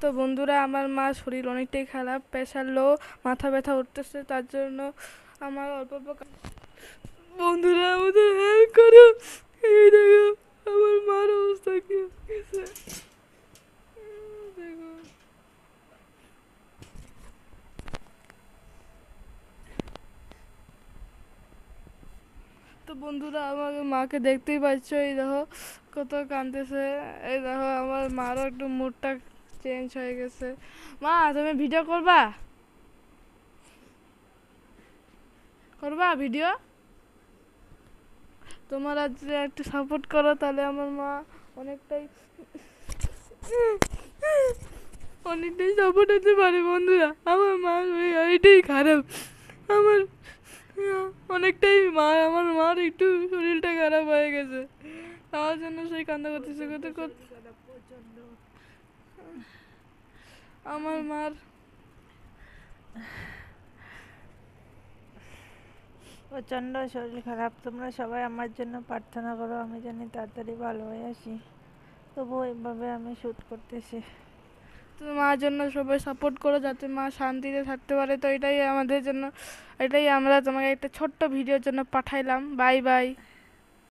তো বন্ধুরা, আমার মা শরীর অনেকটাই খারাপ, প্রেশার লো, মাথা ব্যথা উঠতেছে, তার জন্য আমার অল্প অল্প বন্ধুরা আমাদের হেল্প করো। এই দেখো আমার মার অবস্থা কি হয়েছে, দেখো। তো বন্ধুরা, আমার মাকে দেখতেই পাচ্ছ, এই দেখো কত কাঁদতেছে। এই দেখো আমার মারও একটু মুডটা চেঞ্জ হয়ে গেছে। মা, তুমি ভিডিও করবা করবা ভিডিও? তোমার আজ একটু সাপোর্ট করো, তাহলে আমার মা অনেকটাই অনেকটাই সাপোর্ট হতে পারে। বন্ধুরা, আমার মা এটাই খারাপ, আমার অনেকটাই আমার মার একটু শরীরটা খারাপ হয়ে গেছে, তার জন্য সেই কান্না করতেছে আমার মার। প্রচণ্ড শরীর খারাপ। তোমরা সবাই আমার জন্য প্রার্থনা করো, আমি জানি তাড়াতাড়ি ভালো হয়ে আসি। তবুও এইভাবে আমি শ্যুট করতেছি। তো মার জন্য সবাই সাপোর্ট করো, যাতে মা শান্তিতে থাকতে পারে। তো এটাই আমাদের জন্য, এটাই আমরা তোমাকে একটা ছোট্ট ভিডিওর জন্য পাঠাইলাম। Bye bye.